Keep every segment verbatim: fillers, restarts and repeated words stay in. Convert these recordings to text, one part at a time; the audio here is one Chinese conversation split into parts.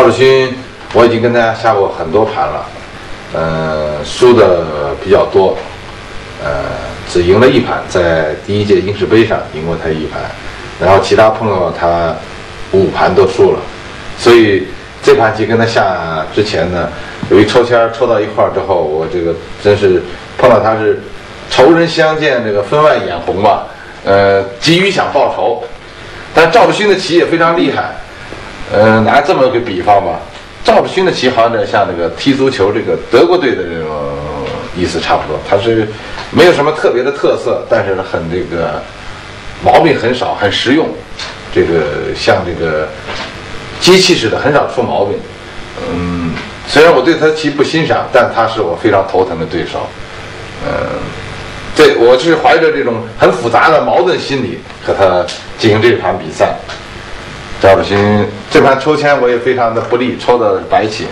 赵志勋，我已经跟大家下过很多盘了，呃，输的比较多，呃，只赢了一盘，在第一届英式杯上赢过他一盘，然后其他碰到他五盘都输了，所以这盘棋跟他下之前呢，有一抽签抽到一块儿之后，我这个真是碰到他是仇人相见，这个分外眼红吧，呃，急于想报仇，但赵志勋的棋也非常厉害。呃，拿这么个比方吧，赵志勋的棋好像有点像那个踢足球这个德国队的这种意思差不多，他是没有什么特别的特色，但是很这个毛病很少，很实用，这个像这个机器似的，很少出毛病。嗯，虽然我对他的棋不欣赏，但他是我非常头疼的对手。嗯，对，我是怀着这种很复杂的矛盾心理和他进行这盘比赛。赵志勋这盘抽签我也非常的不利，抽的白棋。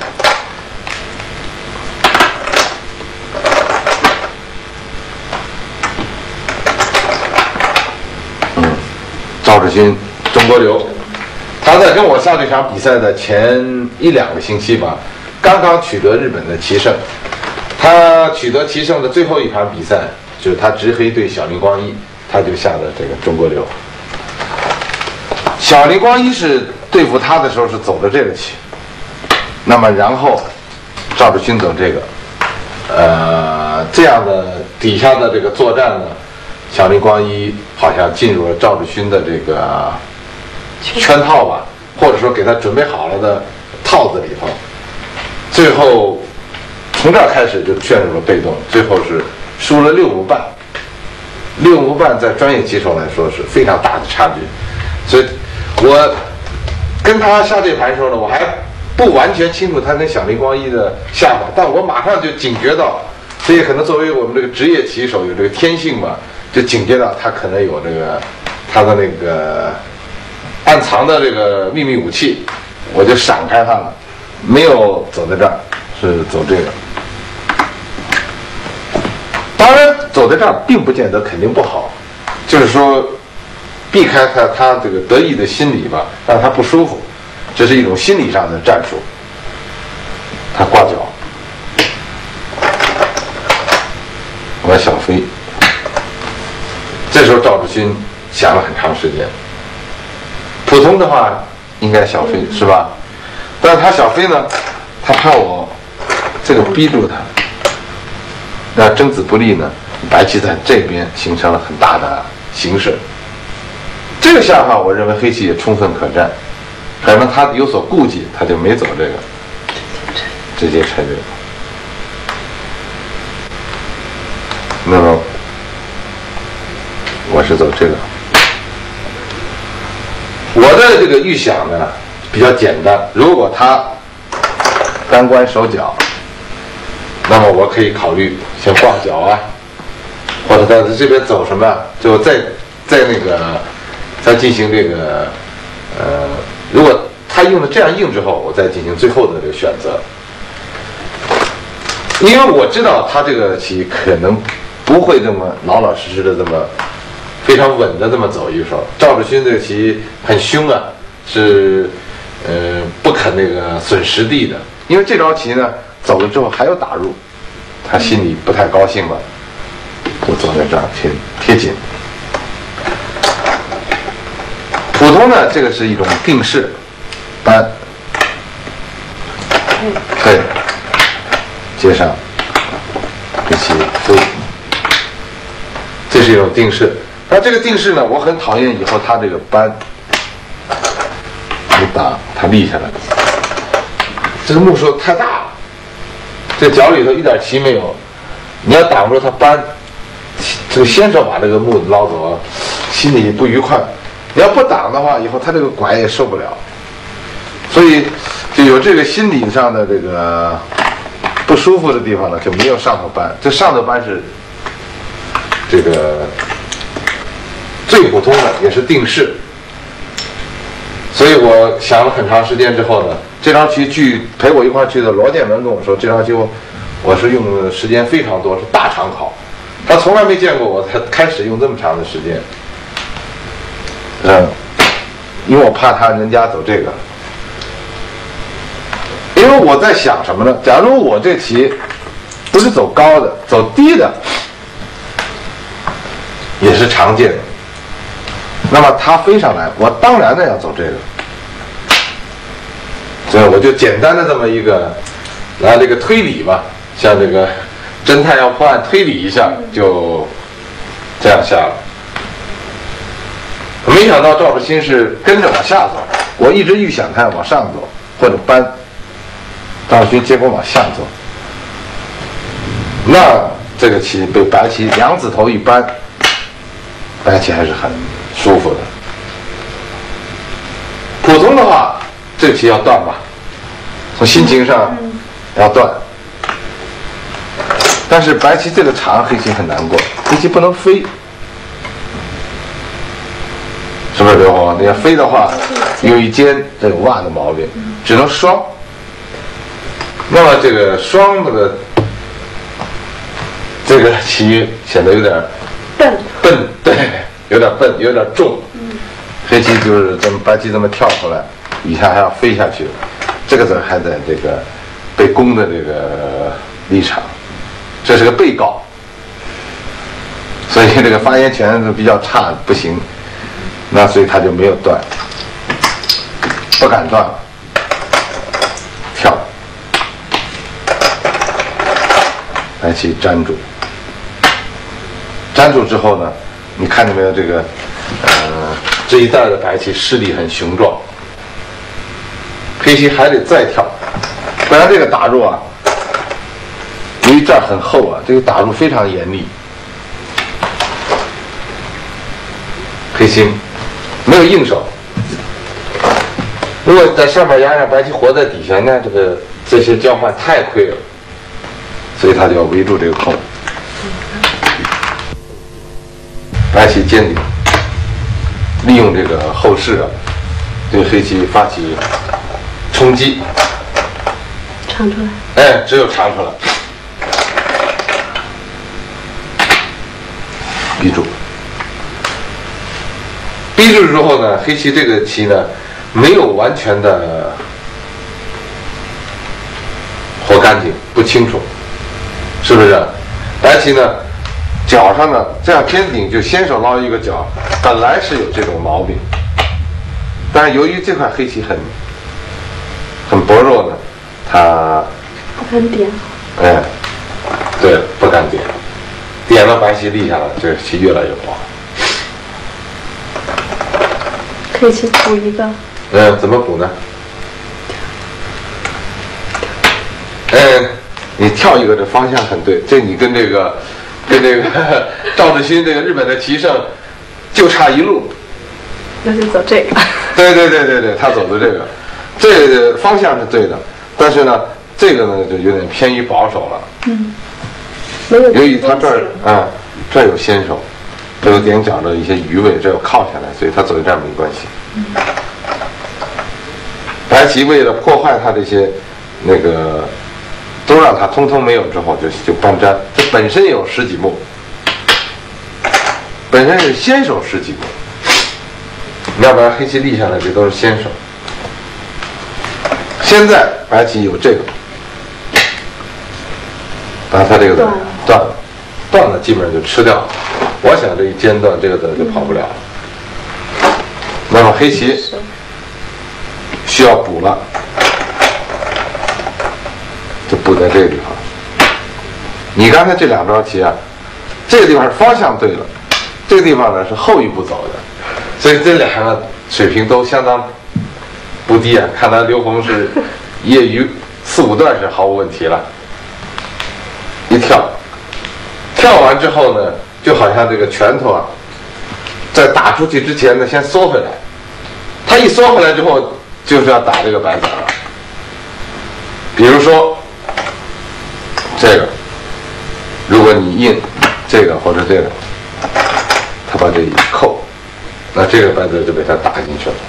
嗯，赵志勋，中国流。他在跟我下这场比赛的前一两个星期吧，刚刚取得日本的棋圣。他取得棋圣的最后一盘比赛，就是他执黑对小林光一，他就下的这个中国流。小林光一是对付他的时候是走的这个棋，那么然后赵志勋走这个，呃，这样的底下的这个作战呢，小林光一好像进入了赵志勋的这个圈套吧，或者说给他准备好了的套子里头，最后从这儿开始就陷入了被动，最后是输了六目半，六目半在专业棋手来说是非常大的差距，所以。我跟他下这盘的时候呢，我还不完全清楚他跟小林光一的下法，但我马上就警觉到，这也可能作为我们这个职业棋手有这个天性嘛，就警觉到他可能有这个他的那个暗藏的这个秘密武器，我就闪开他了，没有走在这儿，是走这个。当然，走在这儿并不见得肯定不好，就是说。避开他他这个得意的心理吧，让他不舒服，这是一种心理上的战术。他挂角，我小飞。这时候赵志勋想了很长时间。普通的话应该小飞是吧？但是他小飞呢，他怕我这个逼住他，那争子不利呢，白棋在这边形成了很大的形势。这个下法，我认为黑棋也充分可战，可能他有所顾忌，他就没走这个，直接拆这个。那么我是走这个。我的这个预想呢比较简单，如果他单关手脚，那么我可以考虑先挂角啊，或者在这边走什么，就在在那个。再进行这个，呃，如果他用的这样硬之后，我再进行最后的这个选择。因为我知道他这个棋可能不会这么老老实实的这么非常稳的这么走一手。赵志勋这个棋很凶啊，是呃不肯那个损实地的。因为这招棋呢走了之后还有打入，他心里不太高兴了，就走在这儿贴贴紧。普通呢，这个是一种定式，搬，对，接上，一起飞，这是一种定式。那这个定式呢，我很讨厌以后他这个搬，一打他立下来，这个目数太大了，这脚里头一点棋没有，你要挡住他搬，这个先手把这个目捞走，心里不愉快。你要不挡的话，以后他这个拐也受不了，所以就有这个心理上的这个不舒服的地方呢，就没有上头扳。这上头扳是这个最普通的，也是定式。所以我想了很长时间之后呢，这张棋据陪我一块去的罗建文跟我说，这张棋我是用的时间非常多，是大长考，他从来没见过我才开始用这么长的时间。嗯，因为我怕他人家走这个， 么我在想什么呢？假如我这棋不是走高的，走低的，也是常见的。那么他飞上来，我当然的要走这个。所以我就简单的这么一个来了一个推理吧，像这个侦探要破案推理一下，就这样下了。没想到赵志新是跟着往下走，我一直预想他要往上走或者搬，赵志新结果往下走，那这个棋被白棋两子头一搬，白棋还是很舒服的。普通的话，这个棋要断吧，从心情上要断。但是白棋这个长，黑棋很难过，黑棋不能飞，是不是刘红？你要飞的话，有一尖，这有挖的毛病，只能双。那么这个双这个这个棋显得有点笨， 笨，对，有点笨，有点重。黑棋就是这么白棋这么跳出来，以下还要飞下去，这个子还在这个被攻的这个立场。这是个被告，所以这个发言权是比较差，不行，那所以他就没有断，不敢断，跳，白棋粘住，粘住之后呢，你看见没有？这个呃这一带的白棋势力很雄壮，黑棋还得再跳，不然这个打入啊。由于这儿很厚啊，这个打入非常严厉。黑棋没有应手，如果在上面压上白棋活在底下，那这个这些交换太亏了，所以他就要围住这个空。白棋尖顶，利用这个后势啊，对黑棋发起冲击。 长出来。 哎，只有长出来。逼住，逼住之后呢，黑棋这个棋呢，没有完全的活干净，不清楚，是不是？白棋呢，角上呢，这样尖顶就先手捞一个角，本来是有这种毛病，但是由于这块黑棋很很薄弱呢，它不敢点。 哎，对，不敢点。点了白棋立下来，这个棋越来越薄。 可以去补一个。 嗯，怎么补呢？嗯，你跳一个，这方向很对。这你跟这个，跟这个赵志新这个日本的棋圣，就差一路。 那就走这个。 对对对对对，他走的这个，这个方向是对的，但是呢，这个呢就有点偏于保守了。嗯。由于他这儿啊、嗯，这儿有先手，这有点角的一些余位，这有靠下来，所以他走这样没关系。嗯、白棋为了破坏他这些那个，都让他通通没有之后，就就搬粘。这本身有十几目，本身是先手十几目，要不然黑棋立下来这都是先手。现在白棋有这个。把它这个断了，断了基本上就吃掉了。我想这一间断，这个子就跑不了了。那么黑棋需要补了，就补在这个地方。你刚才这两招棋啊，这个地方是方向对了，这个地方呢是后一步走的，所以这两个水平都相当不低啊。看来刘红是业余四五段是毫无问题了。一跳，跳完之后呢，就好像这个拳头啊，在打出去之前呢，先缩回来。他一缩回来之后，就是要打这个白子了。比如说这个，如果你印这个或者这个，他把这一扣，那这个白子就被他打进去了。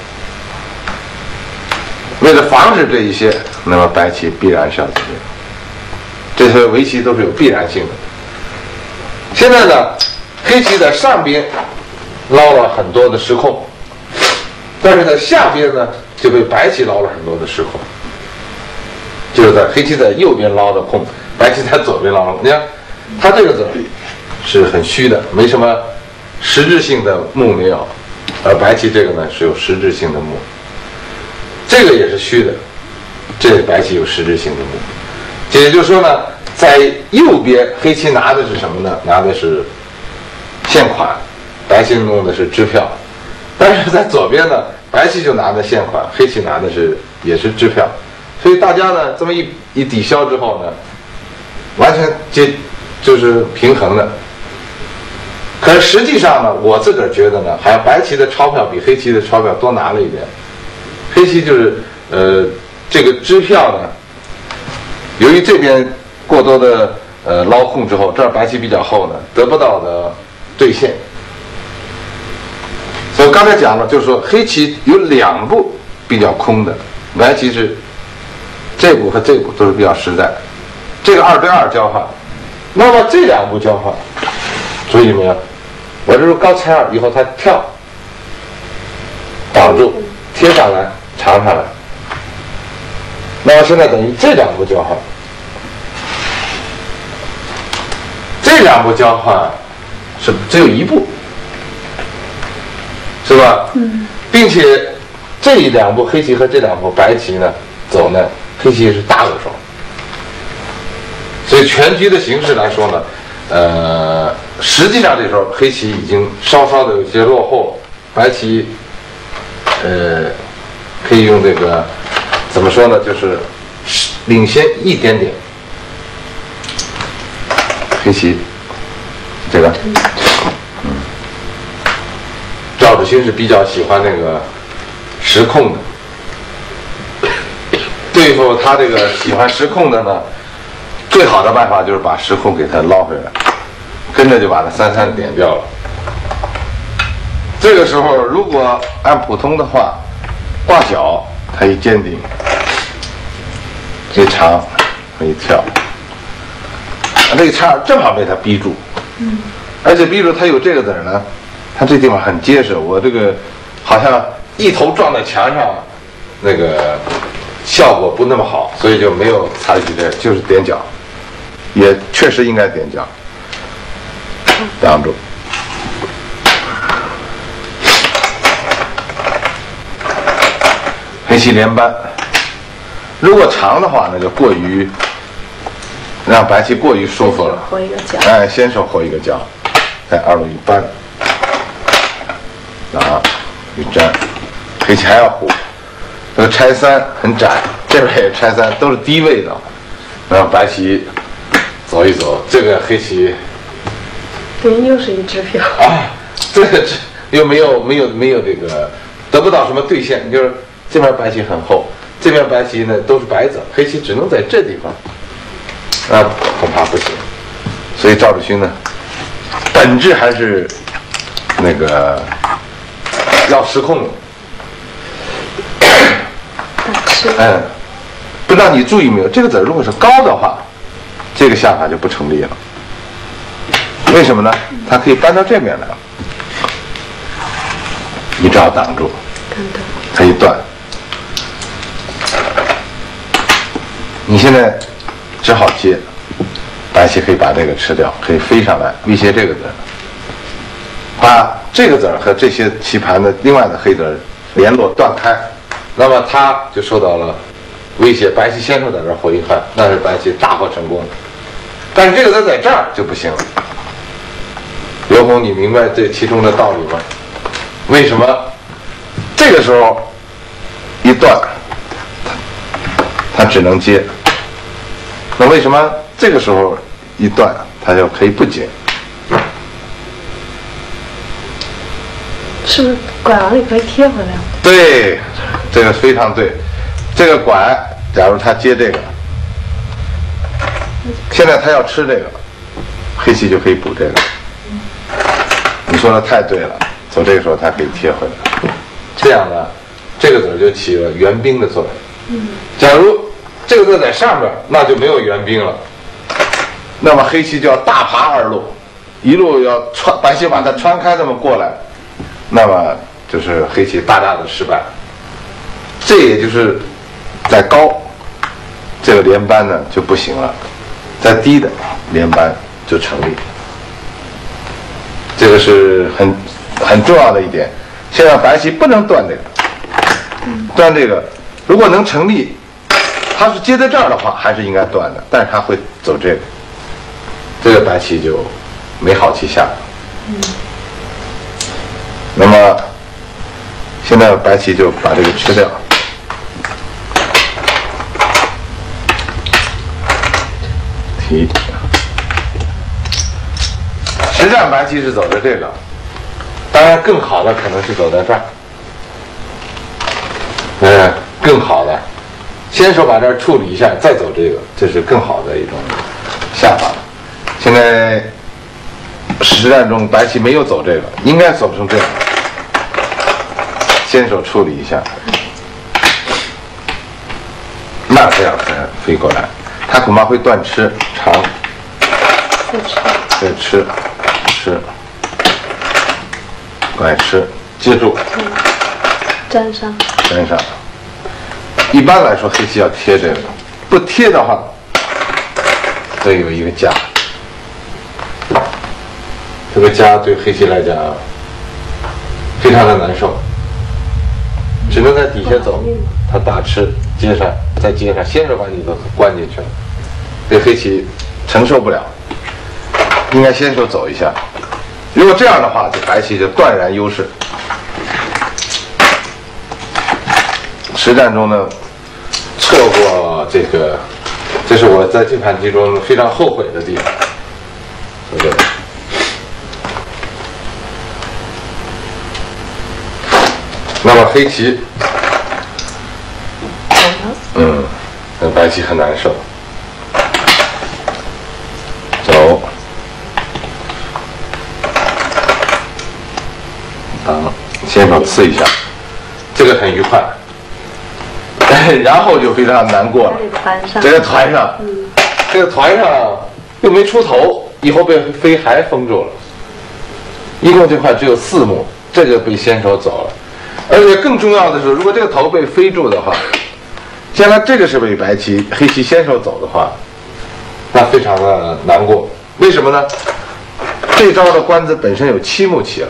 为了防止这一些，那么白棋必然是要怎么样？这些围棋都是有必然性的。现在呢，黑棋在上边捞了很多的失控，但是在下边呢就被白棋捞了很多的失控。 就是在黑棋在右边捞的空，白棋在左边捞的空。你看，它这个子是很虚的，没什么实质性的目没有，而白棋这个呢是有实质性的目，这个也是虚的，这白棋有实质性的目。也就是说呢，在右边黑棋拿的是什么呢？拿的是现款，白棋弄的是支票。但是在左边呢，白棋就拿的现款，黑棋拿的是也是支票。所以大家呢这么一一抵消之后呢，完全接就是平衡的。可是实际上呢，我自个儿觉得呢，好像白棋的钞票比黑棋的钞票多拿了一点。黑棋就是呃这个支票呢，由于这边过多的呃捞空之后，这儿白棋比较厚呢，得不到的兑现。所以刚才讲了，就是说黑棋有两步比较空的，白棋是这步和这步都是比较实在，这个二对二交换。那么这两步交换，注意没有？我这是高拆二，以后它跳，挡住，贴上来，长上来。那么现在等于这两步交换，这两步交换是只有一步。是吧？嗯，并且这两步黑棋和这两步白棋呢走呢，黑棋是大个手，所以全局的形势来说呢，呃，实际上这时候黑棋已经稍稍的有些落后，白棋，呃，可以用这个怎么说呢，就是领先一点点。黑棋，这个。赵志勋是比较喜欢那个实控的，对付他这个喜欢实控的呢，最好的办法就是把实控给他捞回来，跟着就把他三三点掉了。这个时候如果按普通的话，挂角他一坚定，一长一跳，这个叉正好被他逼住，而且逼住他有这个子呢。它这地方很结实，我这个好像一头撞在墙上，那个效果不那么好，所以就没有采取这，就是点角，也确实应该点角，挡住。黑棋连扳，如果长的话呢，就过于让白棋过于舒服了。 活一个角。 哎，先手活一个角，在二路一扳。啊，一粘，黑棋还要虎，这个拆三很窄，这边也拆三，都是低位的，让白棋走一走，这个黑棋， 对，又是一支票啊，这个又没有没有没有这个得不到什么兑现，就是这边白棋很厚，这边白棋呢都是白子，黑棋只能在这地方，那恐怕不行，所以赵志勋呢，本质还是那个。要失控了，嗯，不知道你注意没有？这个子如果是高的话，这个下法就不成立了。为什么呢？它可以搬到这边来了，你只要挡住，它一断。你现在只好接，白棋可以把这个吃掉，可以飞上来威胁这个子，把。这个子儿和这些棋盘的另外的黑子儿联络断开，那么他就受到了威胁。白棋先手在这儿活一汉，那是白棋大获成功。但是这个子在这儿就不行了。刘宏，你明白这其中的道理吗？为什么这个时候一断，他只能接？那为什么这个时候一断，他就可以不接？ 是不是拐完了可以贴回来？ 对，这个非常对。这个拐，假如他接这个，现在他要吃这个，黑棋就可以补这个。你说的太对了，从这个时候他可以贴回来。这样呢，这个子就起了援兵的作用。假如这个子在上边，那就没有援兵了。那么黑棋就要大爬二路，一路要穿，白棋把它穿开，这么过来。那么就是黑棋大大的失败，这也就是在高这个连扳呢就不行了，再低的连扳就成立。这个是很很重要的一点。现在白棋不能断这个，断这个，如果能成立，它是接在这儿的话，还是应该断的，但是它会走这个，这个白棋就没好棋下。嗯。那么现在白棋就把这个吃掉。提。实战白棋是走的这个，当然更好的可能是走在这儿。嗯，更好的，先手把这儿处理一下，再走这个，这是更好的一种下法。现在实战中白棋没有走这个，应该走成这样，先手处理一下，那这样才飞过来，他恐怕会断吃长， 再吃， 再吃，吃，拐吃，记住， 嗯，粘上， 粘上。一般来说，黑棋要贴这个，不贴的话，这有一个夹，这个夹对黑棋来讲非常的难受，只能在底下走，他大吃接上，再接上，先手把你都关进去了，对黑棋承受不了，应该先手走一下。如果这样的话，这白棋就断然优势。实战中呢，错过这个，这是我在这盘棋中非常后悔的地方。对不对？那么黑棋，嗯，那白棋很难受。走，挡，先手刺一下，这个很愉快。然后就非常难过了。这个团上，嗯、这个团上又没出头，以后被飞还封住了。一共这块只有四目，这个被先手走了。而且更重要的是，如果这个头被飞住的话，将来这个是被白棋黑棋先手走的话，那非常的难过。为什么呢？这招的官子本身有七目棋了。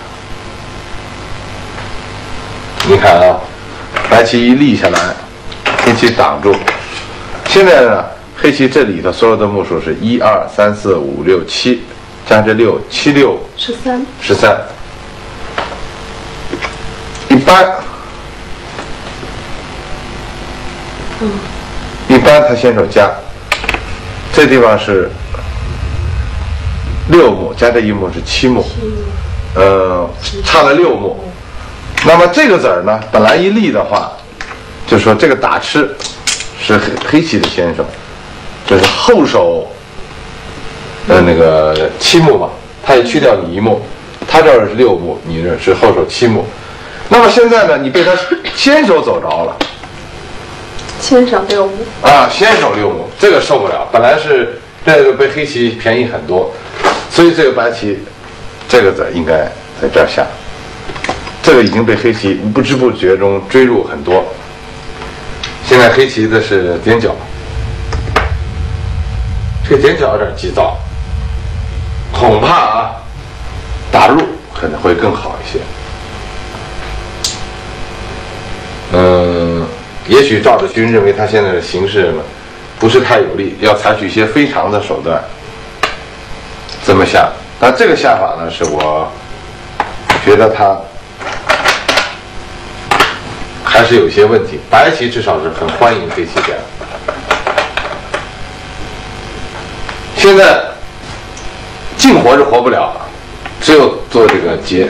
你看啊。白棋一立下来，黑棋挡住。现在呢，黑棋这里头所有的目数是一二三四五六七，加这六七六十三， 十三。一般， 嗯， 一般他先手加，这地方是六目，加这一目是七目，呃，差了六目。那么这个子儿呢，本来一立的话，就说这个打吃是黑黑棋的先手，就是后手呃那个七目嘛，他也去掉你一目，他这儿是六目，你这是后手七目。那么现在呢，你被他先手走着了， 先手六目啊，先手六目，这个受不了。本来是这个被黑棋便宜很多，所以这个白棋这个子应该在这儿下。这个已经被黑棋不知不觉中追入很多。现在黑棋的是点角，这个点角有点急躁，恐怕啊打入可能会更好一些。嗯，也许赵志勋认为他现在的形势呢不是太有利，要采取一些非常的手段这么下。但这个下法呢，是我觉得他还是有些问题。白棋至少是很欢迎黑棋这样。现在净活是活不了，只有做这个劫。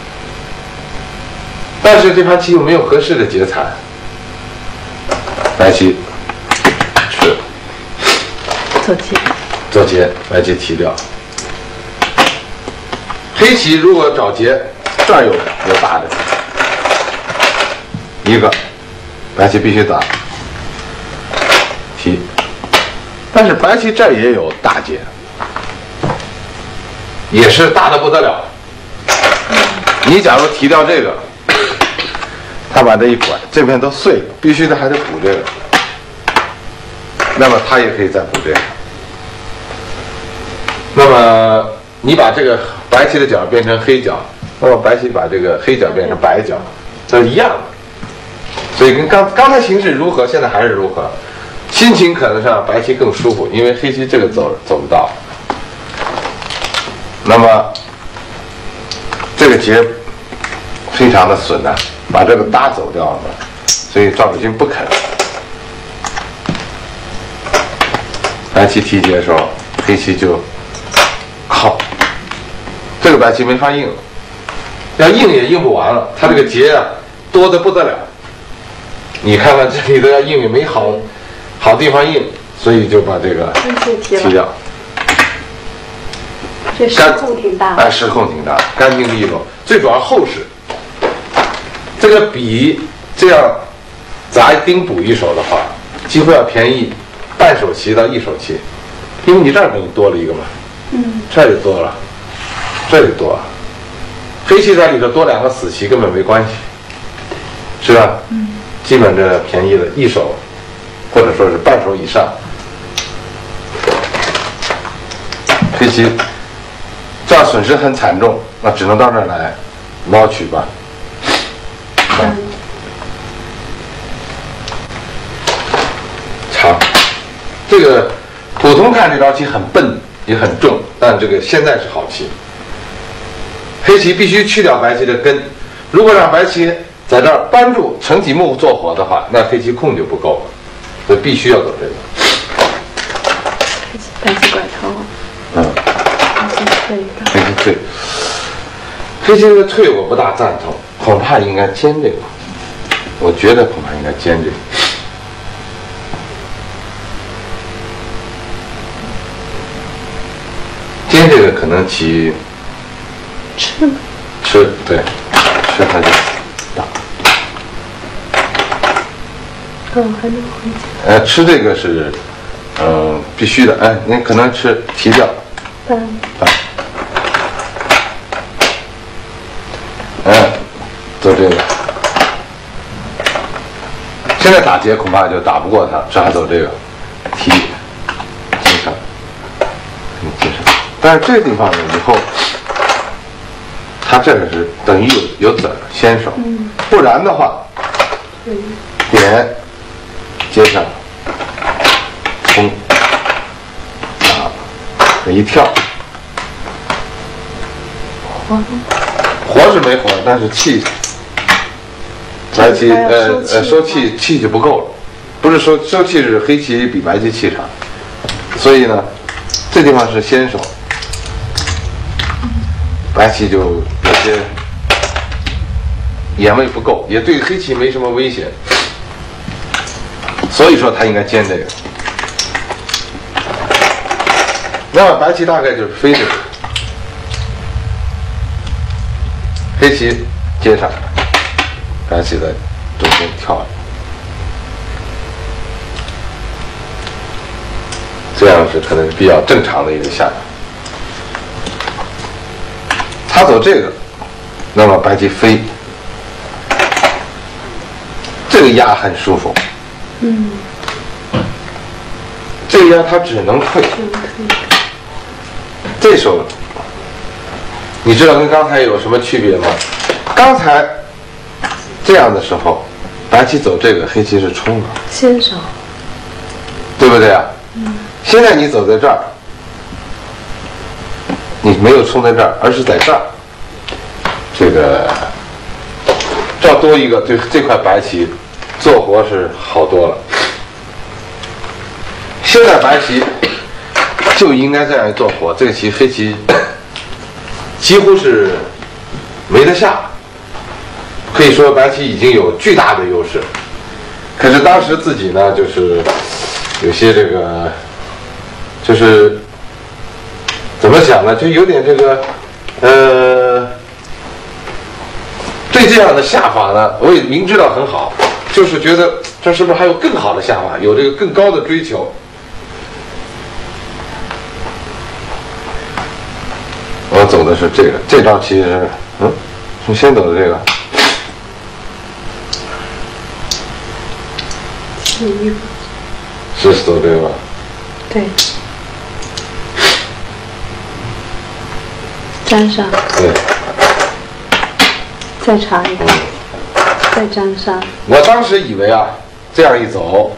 但是这盘棋又没有合适的劫残，白棋是做劫， 做劫，白棋提掉。黑棋如果找劫，这儿有有大的。一个，白棋必须打提，但是白棋这儿也有大劫，也是大的不得了。你假如提掉这个，他把这一拐，这边都碎了，必须得还得补这个。 那么他也可以再补这个。那么你把这个白棋的角变成黑角，那么白棋把这个黑角变成白角，这是一样的。所以跟刚刚才形势如何，现在还是如何。心情可能上白棋更舒服，因为黑棋这个走走不到。那么这个劫非常的损呐、啊，把这个搭走掉了，所以赵守军不肯。白棋提劫的时候，黑棋就靠，这个白棋没法应，要应也应不完了，他这个劫啊多得不得了。你看看这里头要应也没好好地方应，所以就把这个踢掉。 这失控挺大。 哎，失控挺大，干净利落。最主要后势，这个比这样砸一丁补一手的话，几乎要便宜半手棋到一手棋，因为你这儿等于多了一个嘛， 嗯， 这里多了，这里多了，黑棋在里头多两个死棋根本没关系，是吧？ 嗯， 基本这便宜了一手，或者说是半手以上。黑棋这样损失很惨重，那只能到这儿来捞取吧。 嗯， 长，这个普通看这招棋很笨也很重，但这个现在是好棋。黑棋必须去掉白棋的根，如果让白棋在这儿扳住成几目做活的话，那黑棋空就不够了，所以必须要走这个。 白棋拐头。 嗯。 黑棋退。 黑棋退。黑棋这个退我不大赞同，恐怕应该尖这个。我觉得恐怕应该尖这个。尖这个可能棋吃吗？ 吃，对，吃它就打。 嗯，还能回家。 呃，吃这个是，嗯、呃，必须的。哎，你可能吃提掉。 搬。 搬。哎，做这个。现在打劫恐怕就打不过他，只好走这个提接上，接上。但是这个地方呢，以后他这个是等于有有子儿先手， 嗯， 不然的话， 嗯， 点接上冲啊，这一跳， 活活是没活，但是气。白棋呃呃收气气就不够了，不是说收气是黑棋比白棋气长，所以呢，这地方是先手，白棋就有些眼位不够，也对黑棋没什么威胁，所以说他应该尖这个。那么白棋大概就是飞这个，黑棋接上。白棋在中间跳，这样是可能是比较正常的一个下法。他走这个，那么白棋飞，这个压很舒服。 嗯。 这个压他只能退。这手，你知道跟刚才有什么区别吗？刚才。这样的时候，白棋走这个，黑棋是冲的， 先手， 对不对啊？ 嗯。 现在你走在这儿，你没有冲在这儿，而是在这儿，这个这儿多一个，对这块白棋做活是好多了。现在白棋就应该这样做活，这个棋黑棋几乎是没得下。可以说白棋已经有巨大的优势，可是当时自己呢，就是有些这个，就是怎么讲呢，就有点这个，呃，对这样的下法呢，我也明知道很好，就是觉得这是不是还有更好的下法，有这个更高的追求。我走的是这个，这招其实是，嗯，是先走的这个。是是走这个吧？ 对。粘上。 对。 再查一个，再粘上。 我当时以为啊，这样一走，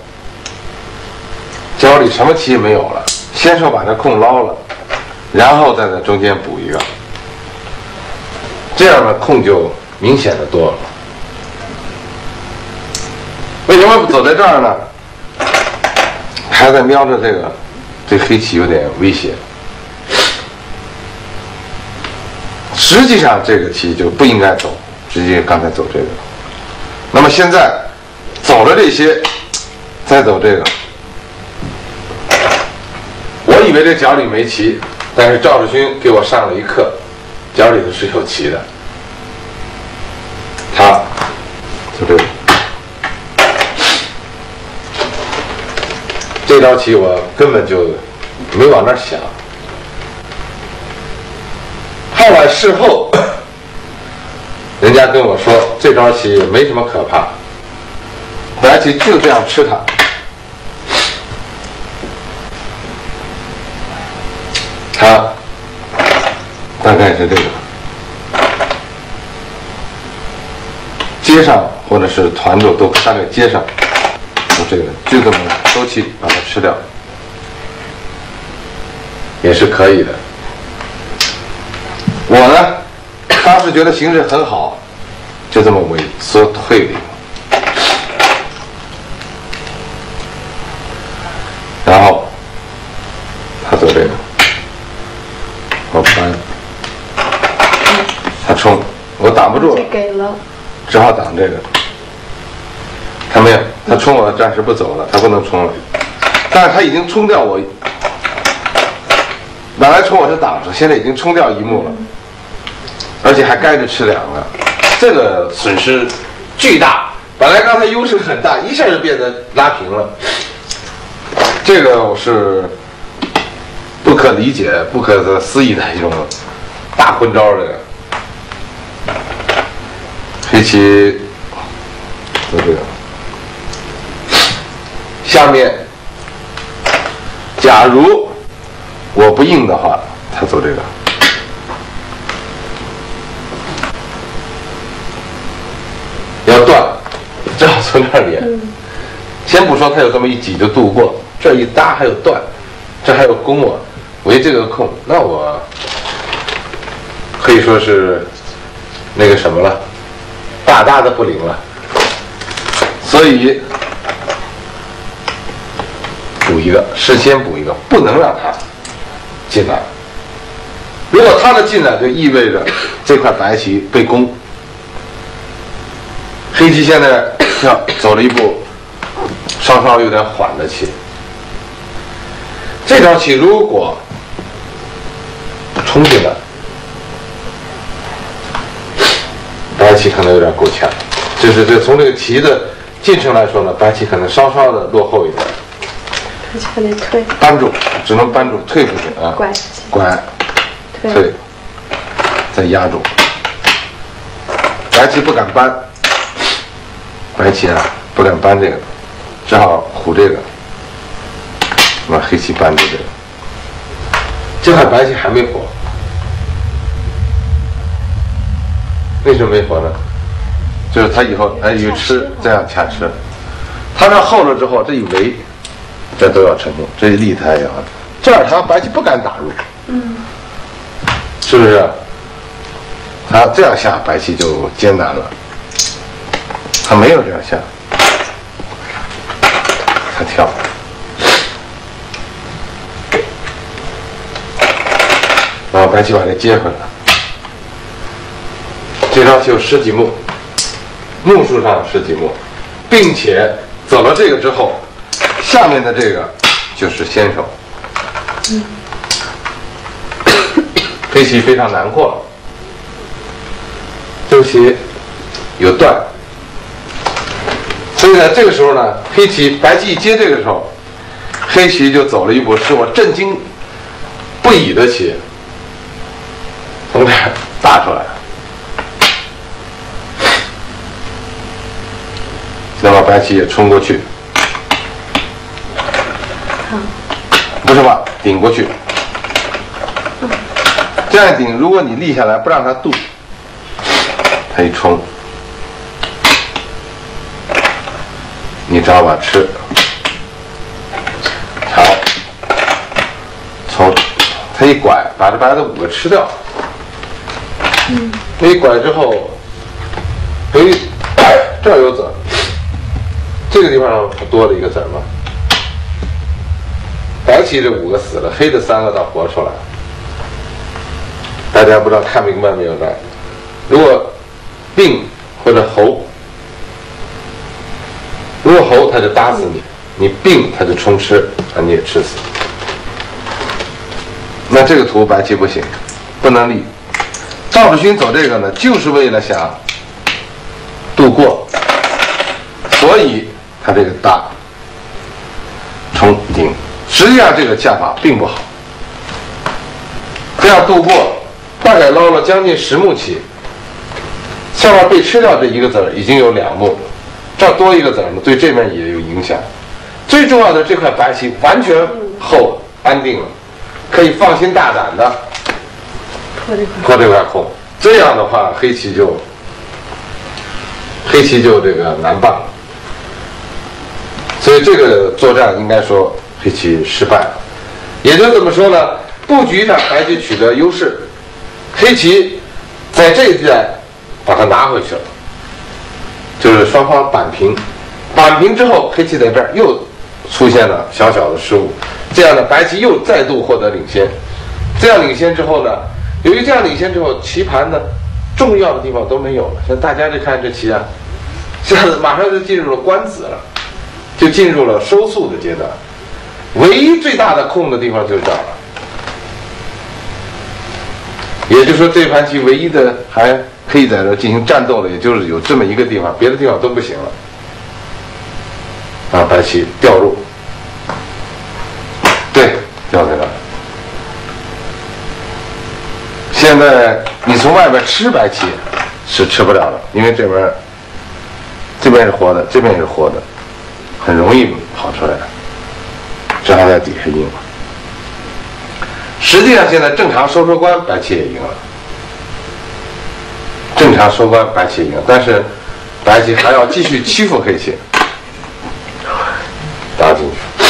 脚里什么棋也没有了，先手把这空捞了，然后再在中间补一个，这样的空就明显的多了。为什么不走在这儿呢？还在瞄着这个，这黑棋有点危险。实际上这个棋就不应该走，直接刚才走这个。那么现在走了这些，再走这个，我以为这角里没棋，但是赵世勋给我上了一课，角里头是有棋的。他走这个，这招棋我根本就没往那儿想。后来事后，人家跟我说这招棋没什么可怕，白棋就这样吃它。它大概是这个接上或者是团住都大概接上，就这个就这么周期把它吃掉，也是可以的。我呢，当时觉得形势很好，就这么萎缩退了，然后他走这个，我搬，他冲，我挡不住了， 给了， 只好挡这个。看没有？他冲我暂时不走了，他不能冲了，但是他已经冲掉我，本来冲我是挡着，现在已经冲掉一目了。而且还该着吃两个，这个损失巨大。本来刚才优势很大，一下就变得拉平了。这个我是不可理解、不可思议的一种大昏招。这个黑棋走这个，下面假如我不应的话，他走这个。要断，只好从这儿连。嗯、先不说他有这么一挤就度过，这一搭还有断，这还有攻我，围这个空，那我可以说是那个什么了，大大的不灵了。所以补一个，事先补一个，不能让他进来。如果他的进来，就意味着这块白棋被攻。黑棋现在跳走了一步，稍稍有点缓了棋。这招棋如果冲进来，白棋可能有点够呛。就是这从这个棋的进程来说呢，白棋可能稍稍的落后一点。 白棋还得退。 扳住，只能扳住，退不行啊。 拐。 拐。退。再压住。白棋不敢扳。白棋啊，不敢扳这个，只好虎这个，把黑棋扳住这个。这块白棋还没活，为什么没活呢？就是他以后哎有吃这样掐吃，他这厚了之后，这一围，这都要成功，这一立他也要，这样他白棋不敢打入，嗯，是不是？他这样下白棋就艰难了。他没有这样下，他跳，然后白棋把这接回来。这招棋有十几目，目数上有十几目，并且走了这个之后，下面的这个就是先手。嗯，黑棋非常难过了，这棋有断。所以呢，这个时候呢，黑棋白棋一接这个时候，黑棋就走了一步，使我震惊不已的棋从这儿打出来。那么白棋也冲过去， 好， 不是吧？顶过去，这样顶，如果你立下来不让它动，它一冲，你只好把吃，好，从它一拐，把这白的五个吃掉。嗯，它一拐之后，由于这儿有子儿，这个地方上多了一个子儿嘛。白棋这五个死了，黑的三个倒活出来了。大家不知道看明白没有呢？如果病或者猴，如果猴他就打死你，你病他就冲吃，啊你也吃死。那这个图白棋不行，不能立。赵子勋走这个呢，就是为了想度过，所以他这个打冲顶。实际上这个下法并不好，这样度过大概捞了将近十目棋，下面被吃掉这一个子儿已经有两目，这儿多一个子儿呢，对这面也有影响。最重要的这块白棋完全厚了，安定了，可以放心大胆的破这块破这块空。这样的话，黑棋就黑棋就这个难办了。所以这个作战应该说黑棋失败了，也就这么说呢，布局上白棋取得优势，黑棋在这一带把它拿回去了，就是双方扳平，扳平之后，黑棋在这儿又出现了小小的失误，这样呢，白棋又再度获得领先。这样领先之后呢，由于这样领先之后，棋盘呢重要的地方都没有了，像大家就看这棋啊，现在马上就进入了官子了，就进入了收束的阶段。唯一最大的空的地方就是这儿了，也就是说这盘棋唯一的还可以在这进行战斗的，也就是有这么一个地方，别的地方都不行了。啊，白棋掉入，对，掉在那儿。现在你从外边吃白棋是吃不了的，因为这边这边是活的，这边也是活的，很容易跑出来。只好在底下赢了。实际上现在正常收收官，白棋也赢了。正常收官，白棋赢了，但是白棋还要继续欺负黑棋，打进去。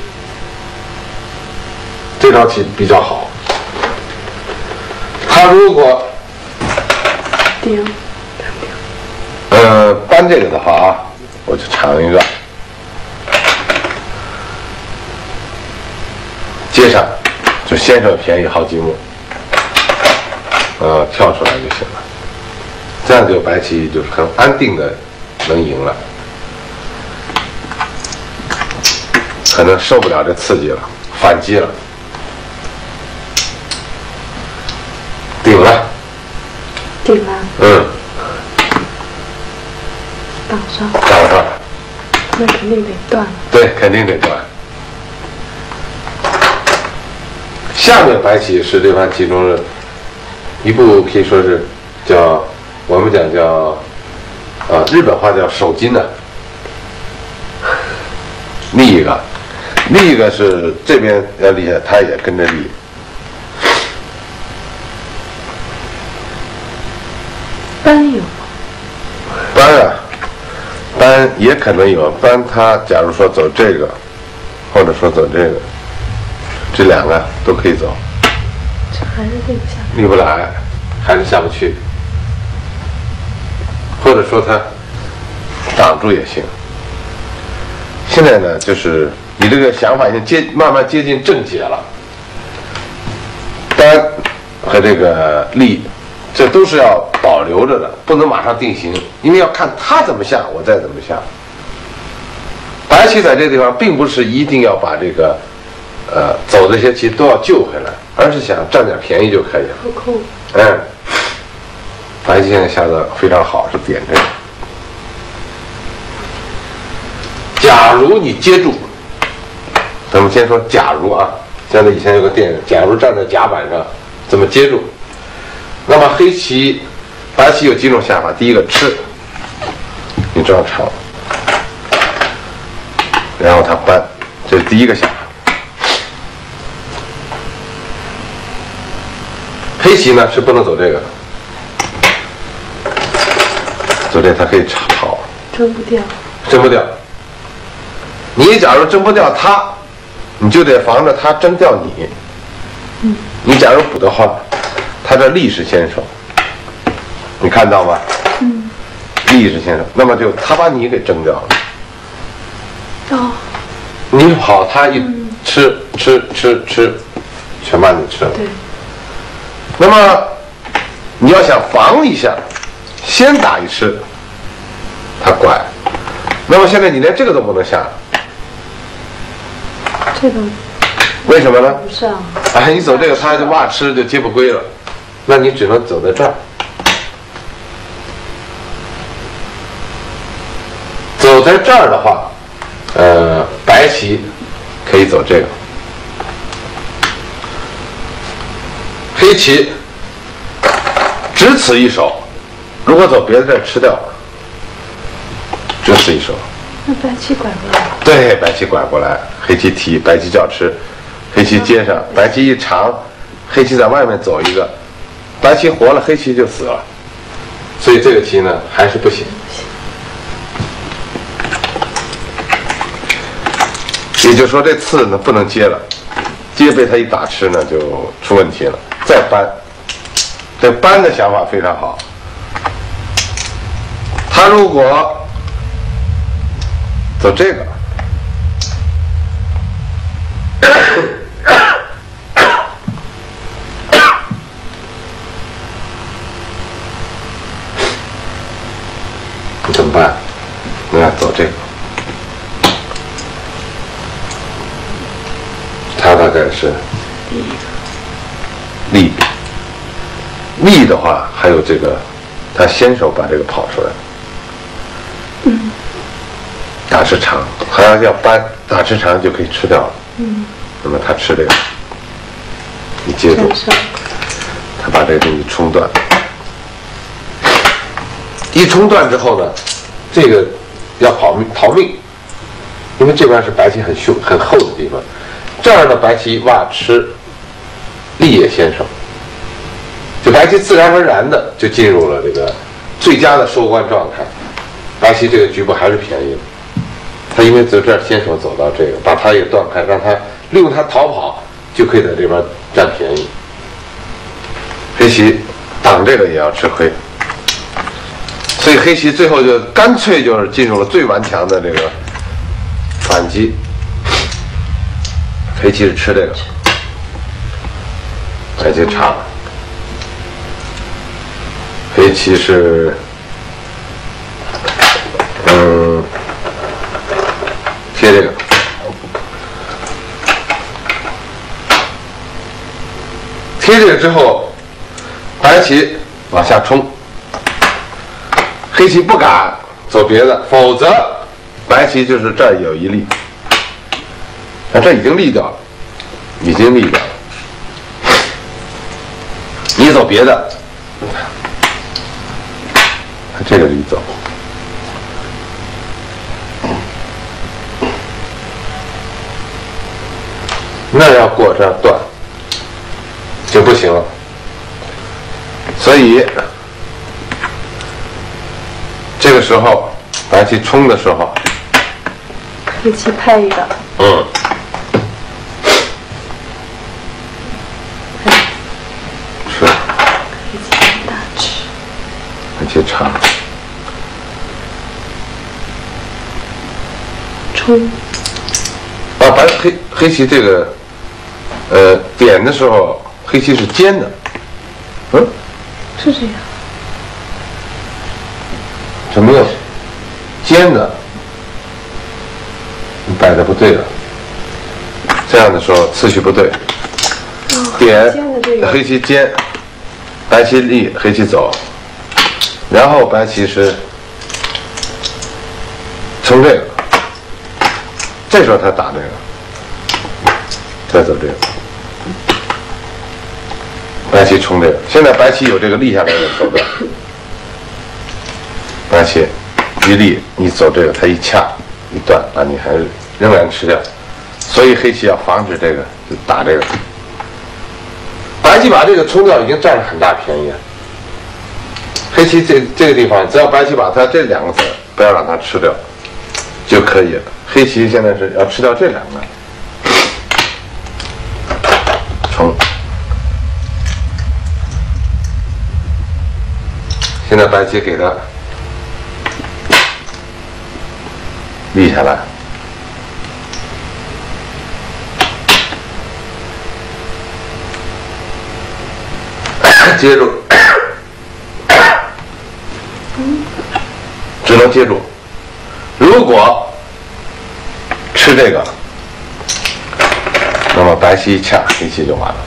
这招棋比较好。他如果顶， 呃搬这个的话啊，我就尝一个。接上就先手便宜好几目，呃，跳出来就行了。这样就白棋就是很安定的能赢了，可能受不了这刺激了，反击了，顶了， 顶了， 嗯， 挡上， 挡上， 那肯定得断了。 对，肯定得断。下面白棋是这盘棋中的一步，可以说是叫我们讲叫啊，日本话叫手筋的。另一个，另一个是这边要立下，它也跟着立。 搬有吗？ 搬啊，搬也可能有搬。它假如说走这个，或者说走这个。这两个都可以走， 这还是立不下来， 立不来，还是下不去，或者说它挡住也行。现在呢，就是你这个想法已经接慢慢接近正解了，单和这个立，这都是要保留着的，不能马上定型，因为要看他怎么下，我再怎么下。白棋在这个地方并不是一定要把这个。呃，走这些棋都要救回来，而是想占点便宜就可以了。 破空。 嗯，白棋现在下的非常好，是点这个。假如你接住，咱们先说假如啊，现在以前有个电影，假如站在甲板上怎么接住？那么黑棋、白棋有几种下法？第一个吃，你这样长，然后他搬，这是第一个下法。 黑棋呢是不能走这个的，走这它可以跑， 争不掉， 争不掉。你假如争不掉它，你就得防着它争掉你。 嗯， 你假如补的话，它这力是先手，你看到吗？ 嗯， 力是先手，那么就他把你给争掉了。 哦， 你跑，他一吃、嗯、吃吃吃，全把你吃了。 对。 那么你要想防一下，先打一吃，他拐。那么现在你连这个都不能下。 这个。 为什么呢？ 不上。 哎，你走这个，他就挖吃就接不归了，那你只能走在这儿。走在这儿的话，呃，白棋可以走这个，黑棋只此一手，如果走别的这儿吃掉，只此一手。 那白棋拐过来。 对，白棋拐过来，黑棋提，白棋叫吃，黑棋接上，白棋一长，黑棋在外面走一个，白棋活了，黑棋就死了，所以这个棋呢还是不行。也就是说，这刺呢不能接了，接被他一打吃呢就出问题了。再搬，这搬的想法非常好。他如果走这个，你怎么办？你要走这个。它大概是力，力的话还有这个，他先手把这个跑出来， 嗯， 打吃长，还要要搬，打吃长就可以吃掉了， 嗯， 那么他吃这个，你接住，他把这个东西冲断，一冲断之后呢，这个要跑命逃命，因为这边是白棋很凶很厚的地方。这样的白棋挖吃，力也先手，就白棋自然而然的就进入了这个最佳的收官状态。白棋这个局部还是便宜的，他因为从这儿先手走到这个，把他也断开，让他利用他逃跑，就可以在这边占便宜。黑棋挡这个也要吃亏，所以黑棋最后就干脆就是进入了最顽强的这个反击。黑棋是吃这个，白棋长，黑棋是嗯贴这个，贴这个之后，白棋往下冲，黑棋不敢走别的，否则白棋就是这儿有一力。啊，这已经立掉了，已经立掉了。你走别的，这个一走，那要过这儿断就不行了。所以这个时候白棋冲的时候， 黑棋拍一个， 嗯。是， 黑棋大吃， 黑棋长， 冲。 啊，白黑黑棋这个，呃，点的时候黑棋是尖的，嗯， 是这样， 这没有尖的，你摆的不对了，这样的时候次序不对。点黑棋尖，白棋立，黑棋走，然后白棋是冲这个，这时候他打这个，再走这个，白棋冲这个。现在白棋有这个立下来的手段，白棋一立，你走这个，他一掐一断，把你还是仍然吃掉。所以黑棋要防止这个，就打这个。白棋把这个冲掉已经占了很大便宜了。黑棋这这个地方，只要白棋把它这两个子不要让它吃掉就可以了。黑棋现在是要吃掉这两个，冲。现在白棋给它立下来，接住，只能接住。如果吃这个，那么白棋一掐，黑棋就完了。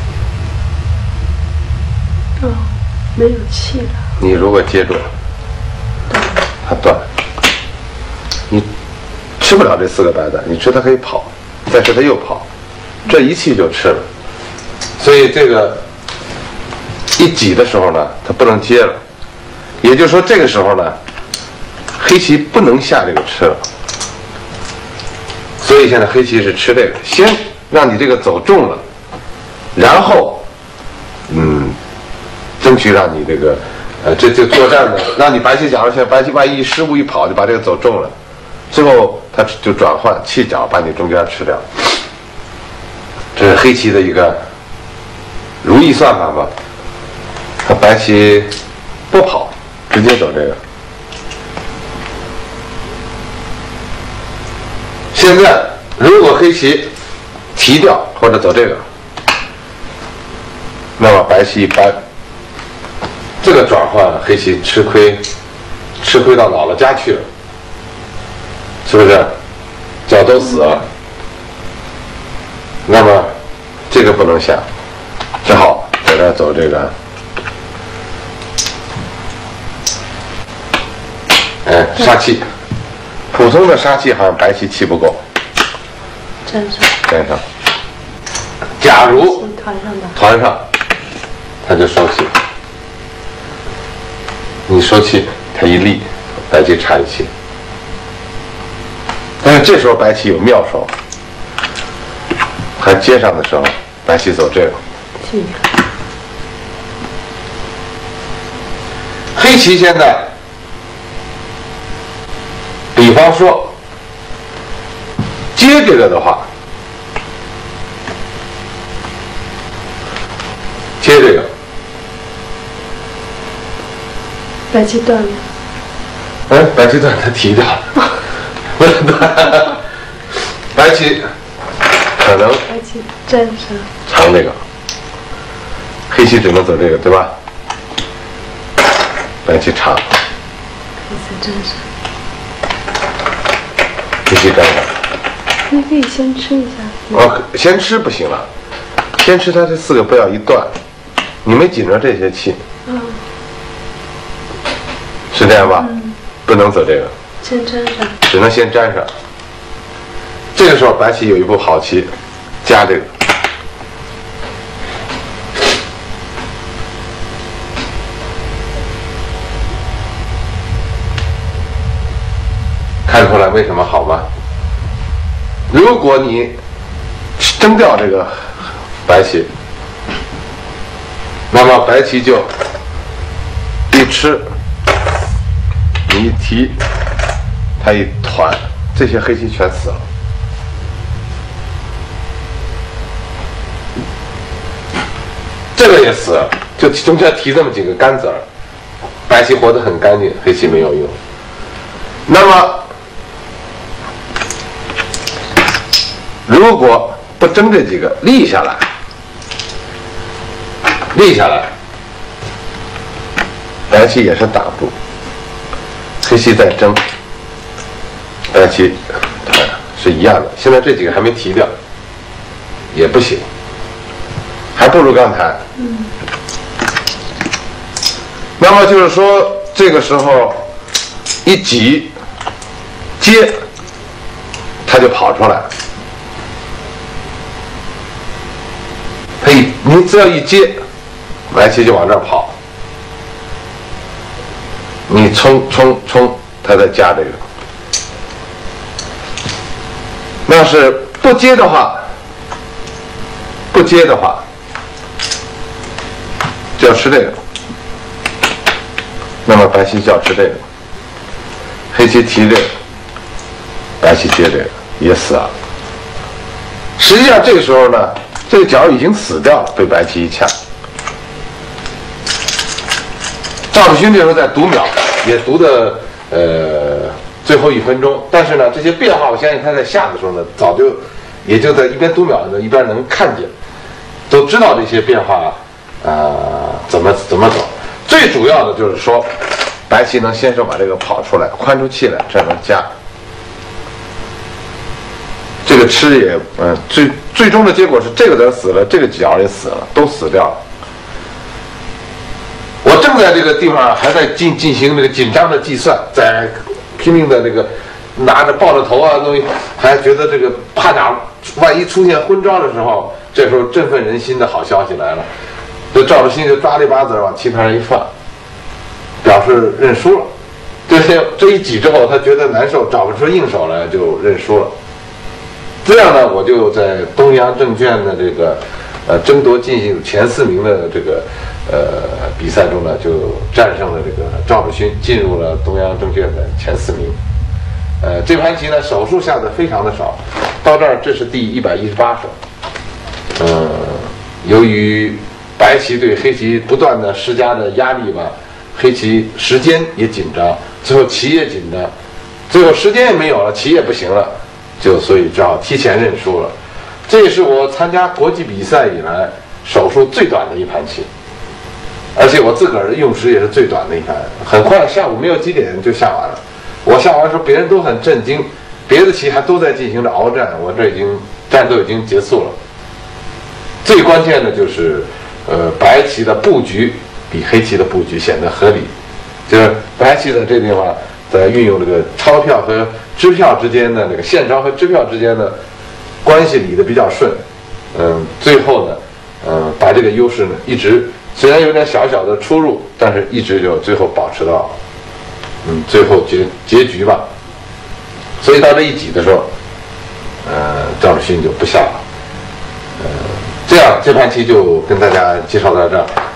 哦，没有气了。 你如果接住了，它断，你吃不了这四个白的，你吃它可以跑，再吃它又跑，这一气就吃了。所以这个一挤的时候呢，它不能接了，也就是说这个时候呢，黑棋不能下这个吃了。所以现在黑棋是吃这个，先让你这个走中了，然后，嗯，争取让你这个。呃，这这作战呢，让你白棋，假如现在白棋万一失误一跑，就把这个走中了，之后它就转换弃角，把你中间吃掉。这是黑棋的一个如意算法吧。他白棋不跑，直接走这个。现在如果黑棋提掉或者走这个，那么白棋一搬。这个转换黑棋吃亏，吃亏到姥姥家去了，是不是？角都死了，那么这个不能下，只好在这走这个，哎，杀气。普通的杀气好像白棋气不够， 粘上， 粘上。假如团上的， 团上，他就收气。你收气，它一立，白棋差一气。但是这时候白棋有妙手，还接上的时候，白棋走这个。黑棋现在，比方说接这个的话，接这个。 白棋断了。 哎，白棋断，它提掉了。不是断，白棋可能白棋粘上。 长这个，黑棋只能走这个，对吧？白棋长。 黑棋粘上。 黑棋粘上。 你可以先吃一下。 哦，先吃不行了，先吃它这四个不要一断，你没紧着这些气。 嗯。 是这样吧？ 嗯， 不能走这个， 先粘上， 只能先粘上。这个时候白棋有一步好棋，加这个，看出来为什么好吗？如果你扔掉这个白棋，那么白棋就一吃。你一提，它一团，这些黑棋全死了。这个也死了，就中间提这么几个干子儿，白棋活得很干净，黑棋没有用。那么，如果不争这几个，立下来，立下来，白棋也是挡住。黑棋在争，白棋是一样的。现在这几个还没提掉，也不行，还不如刚才。嗯。那么就是说，这个时候一挤接，它就跑出来。它一你只要一接，白棋就往这儿跑。你冲冲冲，他再加这个。那是不接的话，不接的话， 就要吃这个。那么白棋就要吃这个，黑棋提这个，白棋接这个也死了。实际上这个时候呢，这个角已经死掉了，被白棋一掐。赵子勋这时候在读秒，也读的呃最后一分钟，但是呢，这些变化我相信他在下的时候呢，早就也就在一边读秒呢，一边能看见，都知道这些变化啊、呃、怎么怎么走。最主要的就是说，白棋能先手把这个跑出来，宽出气来，这样能加。这个吃也嗯、呃，最最终的结果是这个子死了，这个角也死了，都死掉了。我正在这个地方还在进进行这个紧张的计算，在拼命的这个拿着抱着头啊东西，还觉得这个怕哪万一出现昏招的时候，这时候振奋人心的好消息来了，这赵子勋就抓了一把子往棋盘上一放，表示认输了。这些这一挤之后，他觉得难受，找不出应手来，就认输了。这样呢，我就在东洋证券的这个呃争夺进行前四名的这个呃比赛中呢，就战胜了这个赵子勋，进入了东洋证券的前四名。呃，这盘棋呢手数下的非常的少，到这儿这是第一百一十八手。呃，由于白棋对黑棋不断的施加的压力吧，黑棋时间也紧张，最后棋也紧张，最后时间也没有了，棋也不行了。就所以只好提前认输了，这也是我参加国际比赛以来手数最短的一盘棋，而且我自个儿的用时也是最短的一盘，很快下午没有几点就下完了。我下完的时候，别人都很震惊，别的棋还都在进行着鏖战，我这已经战斗已经结束了。最关键的就是，呃，白棋的布局比黑棋的布局显得合理，就是白棋在这地方在运用这个钞票和支票之间的那个现钞和支票之间的关系理得比较顺，嗯，最后呢，嗯，把这个优势呢一直虽然有点小小的出入，但是一直就最后保持到，嗯，最后结结局吧。所以到这一挤的时候，呃，赵子勋就不下了，呃，这样这盘棋就跟大家介绍到这儿。